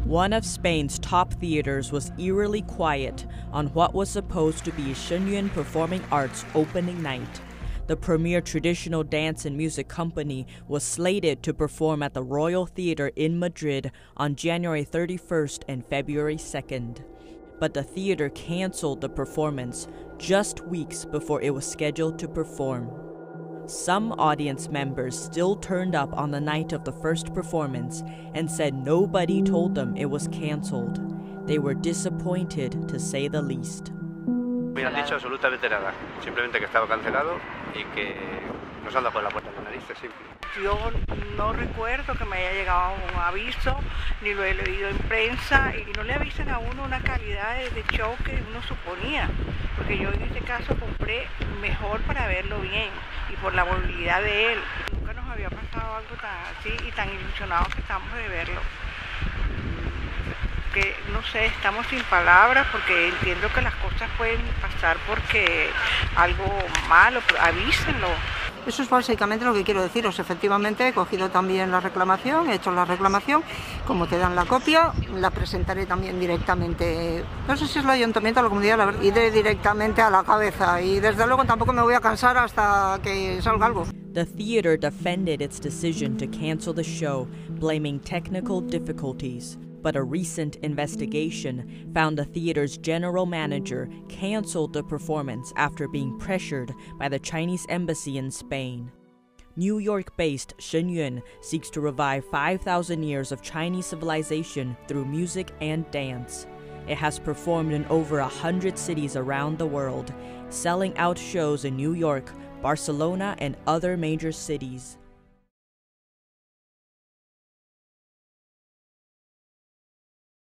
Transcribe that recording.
One of Spain's top theaters was eerily quiet on what was supposed to be Shenyun Performing Arts opening night. The premier traditional dance and music company was slated to perform at the Royal Theatre in Madrid on January 31st and February 2nd. But the theater canceled the performance just weeks before it was scheduled to perform. Some audience members still turned up on the night of the first performance and said nobody told them it was canceled. They were disappointed, to say the least. Me han dicho absolutamente nada, simplemente que estaba cancelado y que nos han dado por la puerta de la nariz, es simple. Yo no recuerdo que me haya llegado un aviso, ni lo he leído en prensa, y no le avisan a uno una calidad de show que uno suponía, porque yo en este caso compré mejor para verlo bien y por la movilidad de él. Nunca nos había pasado algo tan así y tan ilusionados que estamos de verlo. Que no sé, estamos sin palabras porque entiendo que las cosas pueden pasar porque algo malo, pero avísenlo. Eso es básicamente lo que quiero deciros. Efectivamente, he cogido también la reclamación, he hecho la reclamación. Como te dan la copia, la presentaré también directamente. No sé si es el ayuntamiento o la comunidad, la verdad. Iré directamente a la cabeza y desde luego tampoco me voy a cansar hasta que salga algo. The theater defended its decision to cancel the show, blaming technical difficulties. But a recent investigation found the theater's general manager canceled the performance after being pressured by the Chinese embassy in Spain. New York-based Shenyun seeks to revive 5,000 years of Chinese civilization through music and dance. It has performed in over 100 cities around the world, selling out shows in New York, Barcelona, and other major cities.